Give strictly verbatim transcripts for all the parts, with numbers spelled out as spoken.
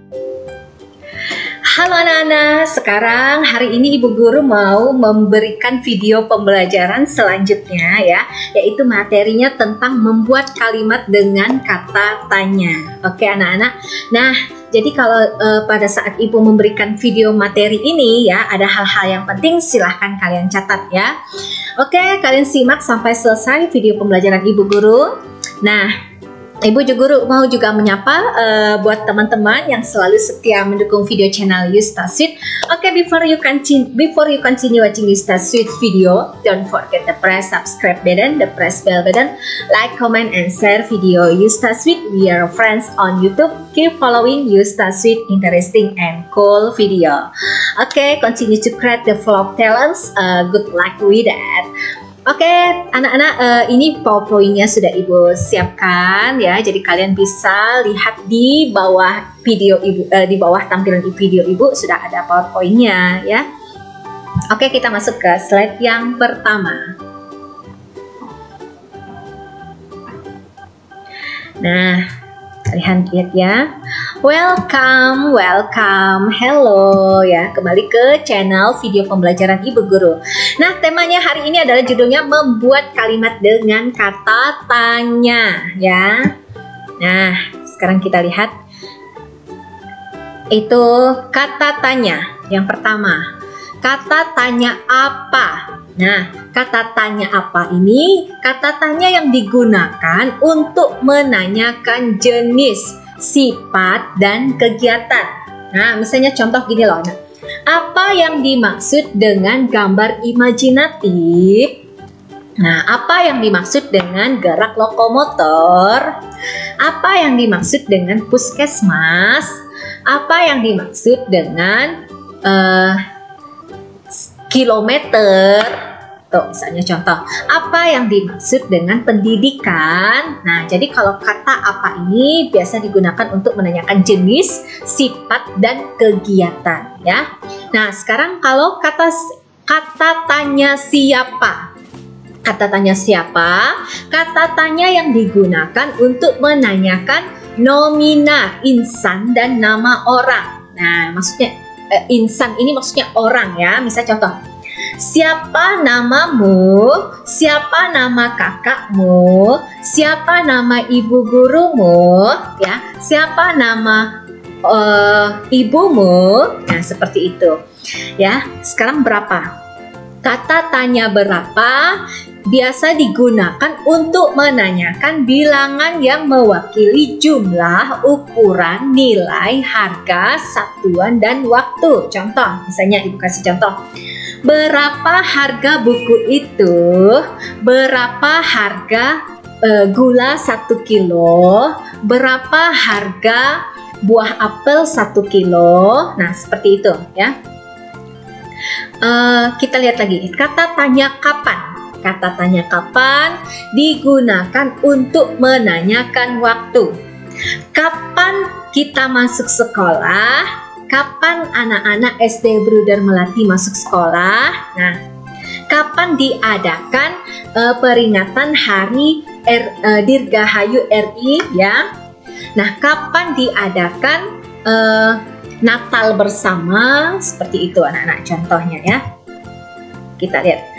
Halo anak-anak, sekarang hari ini Ibu Guru mau memberikan video pembelajaran selanjutnya ya, yaitu materinya tentang membuat kalimat dengan kata tanya. Oke anak-anak, nah jadi kalau uh, pada saat Ibu memberikan video materi ini ya, ada hal-hal yang penting silahkan kalian catat ya. Oke, kalian simak sampai selesai video pembelajaran Ibu Guru. Nah, Ibu Guru mau juga menyapa uh, buat teman-teman yang selalu setia mendukung video channel Yustasweet. Oke, okay, before you continue before you continue watching Yustasweet video, don't forget to press subscribe button, the press bell button, like, comment, and share video Yustasweet. We are friends on YouTube. Keep following Yustasweet interesting and cool video. Oke, okay, continue to create the vlog talents. Uh, good luck with that. Oke, okay, anak-anak, uh, ini PowerPoint-nya sudah Ibu siapkan ya. Jadi kalian bisa lihat di bawah video Ibu, uh, di bawah tampilan video Ibu sudah ada PowerPoint-nya ya. Oke, okay, kita masuk ke slide yang pertama. Nah, kalian lihat ya. Welcome, welcome, hello ya. Kembali ke channel video pembelajaran Ibu Guru. Nah, temanya hari ini adalah judulnya membuat kalimat dengan kata tanya ya. Nah, sekarang kita lihat itu kata tanya. Yang pertama, kata tanya apa? Nah, kata tanya apa ini? Kata tanya yang digunakan untuk menanyakan jenis, sifat, dan kegiatan. Nah, misalnya contoh gini loh. Nah, apa yang dimaksud dengan gambar imajinatif? Nah, apa yang dimaksud dengan gerak lokomotor? Apa yang dimaksud dengan puskesmas? Apa yang dimaksud dengan uh, kilometer? Tuh, misalnya contoh, apa yang dimaksud dengan pendidikan? Nah, jadi kalau kata apa ini biasa digunakan untuk menanyakan jenis, sifat, dan kegiatan ya. Nah, sekarang kalau kata kata tanya siapa? Kata tanya siapa? Kata tanya yang digunakan untuk menanyakan nomina, insan, dan nama orang. Nah, maksudnya eh, insan ini maksudnya orang ya. Misal contoh, siapa namamu? Siapa nama kakakmu? Siapa nama ibu gurumu? Ya, siapa nama uh, ibumu? Nah, seperti itu. Ya, sekarang berapa? Kata tanya berapa biasa digunakan untuk menanyakan bilangan yang mewakili jumlah, ukuran, nilai, harga, satuan, dan waktu. Contoh, misalnya Ibu kasih contoh. Berapa harga buku itu? Berapa harga e, gula satu kilo? Berapa harga buah apel satu kilo? Nah, seperti itu ya. E, kita lihat lagi. Kata tanya kapan? Kata tanya kapan digunakan untuk menanyakan waktu. Kapan kita masuk sekolah? Kapan anak-anak S D Bruder Melati masuk sekolah? Nah, kapan diadakan uh, peringatan Hari R, uh, Dirgahayu R I ya? Nah, kapan diadakan uh, Natal bersama? Seperti itu anak-anak contohnya ya. Kita lihat.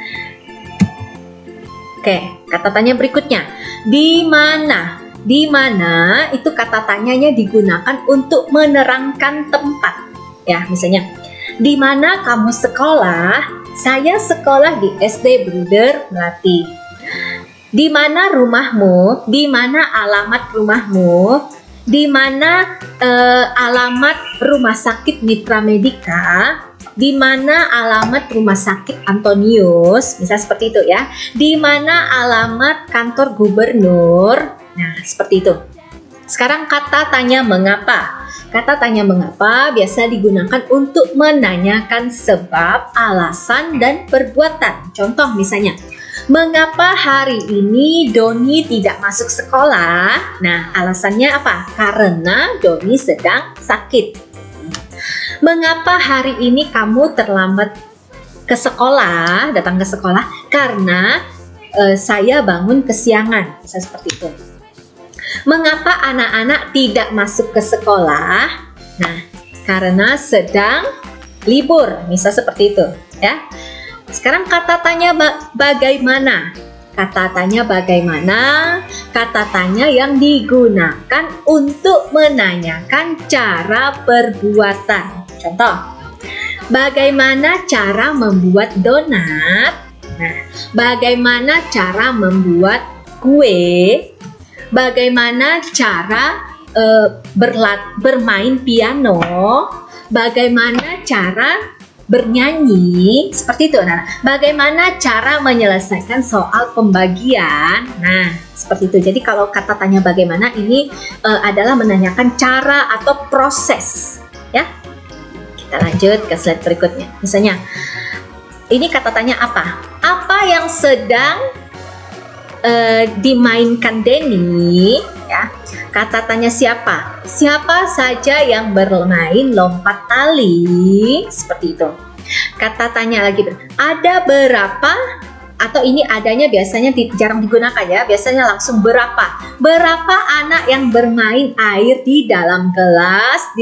Oke, kata tanya berikutnya. Di mana? Di mana itu kata tanyanya digunakan untuk menerangkan tempat. Ya, misalnya, di mana kamu sekolah? Saya sekolah di S D Bruder Melati. Di mana rumahmu? Di mana alamat rumahmu? Di mana eh, alamat rumah sakit Mitra Medika? Di mana alamat rumah sakit Antonius? Misal seperti itu ya. Di mana alamat kantor gubernur? Nah, seperti itu. Sekarang kata tanya mengapa. Kata tanya mengapa biasa digunakan untuk menanyakan sebab, alasan, dan perbuatan. Contoh misalnya, mengapa hari ini Doni tidak masuk sekolah? Nah, alasannya apa? Karena Doni sedang sakit. Mengapa hari ini kamu terlambat ke sekolah, datang ke sekolah? Karena e, saya bangun kesiangan, misalnya seperti itu. Mengapa anak-anak tidak masuk ke sekolah? Nah, karena sedang libur, misal seperti itu ya. Sekarang kata tanya ba bagaimana. Kata tanya bagaimana, kata tanya yang digunakan untuk menanyakan cara perbuatan. Contoh, bagaimana cara membuat donat? Nah, bagaimana cara membuat kue? Bagaimana cara uh, berlat bermain piano? Bagaimana cara bernyanyi? Seperti itu. Nah, bagaimana cara menyelesaikan soal pembagian? Nah, seperti itu. Jadi kalau kata tanya bagaimana ini uh, adalah menanyakan cara atau proses, ya. Kita lanjut ke slide berikutnya. Misalnya, ini kata tanya apa? Apa yang sedang uh, dimainkan Denny? Ya. Kata tanya siapa? Siapa saja yang bermain lompat tali? Seperti itu. Kata tanya lagi, ada berapa? Atau ini adanya biasanya di, jarang digunakan ya. Biasanya langsung berapa? Berapa anak yang bermain air di dalam gelas? Di,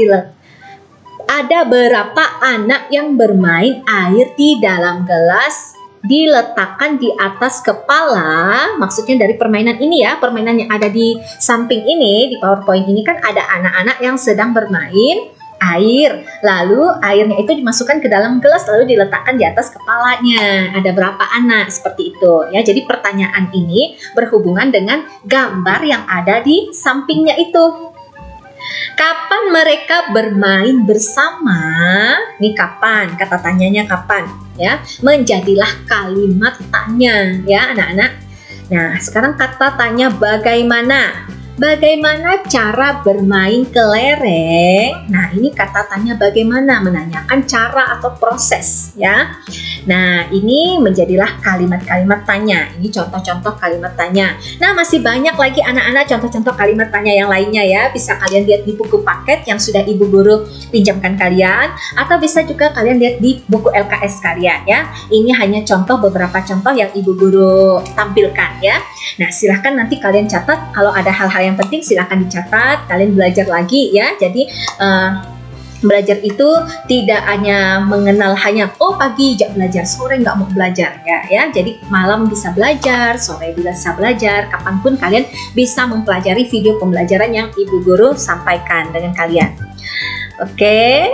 ada berapa anak yang bermain air di dalam gelas? Diletakkan di atas kepala, maksudnya dari permainan ini ya, permainan yang ada di samping ini, di PowerPoint ini kan ada anak-anak yang sedang bermain air, lalu airnya itu dimasukkan ke dalam gelas lalu diletakkan di atas kepalanya. Ada berapa anak? Seperti itu ya. Jadi pertanyaan ini berhubungan dengan gambar yang ada di sampingnya itu. Kapan mereka bermain bersama? Nih kapan? Kata tanyanya kapan? Ya, menjadilah kalimat tanya ya anak-anak. Nah, sekarang kata tanya bagaimana? Bagaimana cara bermain kelereng? Nah, ini kata tanya bagaimana, menanyakan cara atau proses ya. Nah, ini menjadilah kalimat-kalimat tanya. Ini contoh-contoh kalimat tanya. Nah, masih banyak lagi anak-anak contoh-contoh kalimat tanya yang lainnya ya. Bisa kalian lihat di buku paket yang sudah ibu guru pinjamkan kalian, atau bisa juga kalian lihat di buku L K S kalian ya. Ini hanya contoh, beberapa contoh yang ibu guru tampilkan ya. Nah, silahkan nanti kalian catat. Kalau ada hal-hal yang penting silahkan dicatat. Kalian belajar lagi ya. Jadi uh, belajar itu tidak hanya mengenal hanya oh pagi jam belajar, sore nggak mau belajar ya ya. Jadi malam bisa belajar, sore bisa belajar, kapanpun kalian bisa mempelajari video pembelajaran yang ibu guru sampaikan dengan kalian. Oke.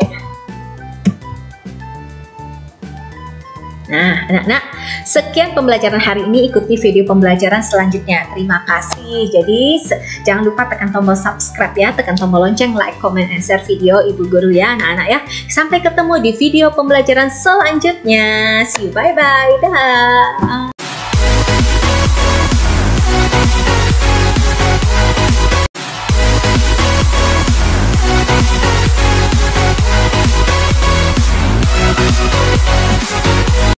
Nah, anak-anak, sekian pembelajaran hari ini. Ikuti video pembelajaran selanjutnya. Terima kasih. Jadi, jangan lupa tekan tombol subscribe ya, tekan tombol lonceng, like, comment, and share video ibu guru ya, anak-anak ya. Sampai ketemu di video pembelajaran selanjutnya. See you, bye-bye. Dah.